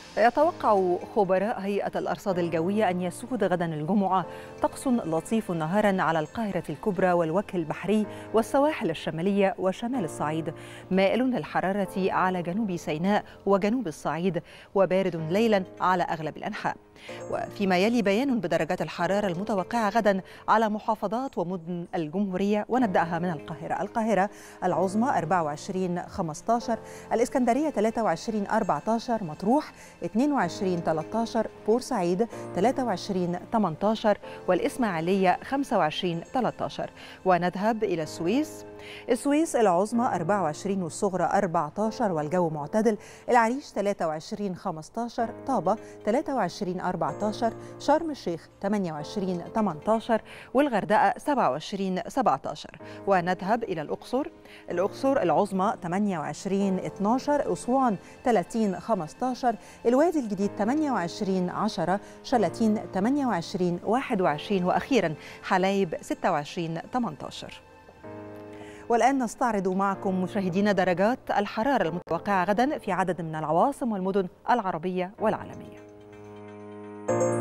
يتوقع خبراء هيئة الأرصاد الجوية أن يسود غدا الجمعة طقس لطيف نهارا على القاهرة الكبرى والوجه البحري والسواحل الشمالية وشمال الصعيد، مائل للحرارة على جنوب سيناء وجنوب الصعيد، وبارد ليلا على أغلب الأنحاء. وفيما يلي بيان بدرجات الحرارة المتوقعة غدا على محافظات ومدن الجمهورية، ونبدأها من القاهرة العظمى 24 15، الإسكندرية 23 14، مطروح 22 13، بورسعيد 23 18، والإسماعيلية 25 13. ونذهب إلى السويس العظمى 24 والصغرى 14 والجو معتدل، العريش 23 15، طابة 23 14، شرم الشيخ 28 18، والغردقة 27 17. ونذهب إلى الأقصر العظمى 28 12، أسوان 30 15، الوادي الجديد 28 10، شلاتين 28 21، وأخيرا حلايب 26 18. والآن نستعرض معكم مشاهدينا درجات الحرارة المتوقعة غدا في عدد من العواصم والمدن العربية والعالمية.